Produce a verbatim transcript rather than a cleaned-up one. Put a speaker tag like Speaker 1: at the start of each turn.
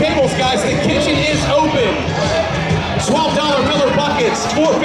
Speaker 1: tables, guys. The kitchen is open. twelve dollar Miller buckets, four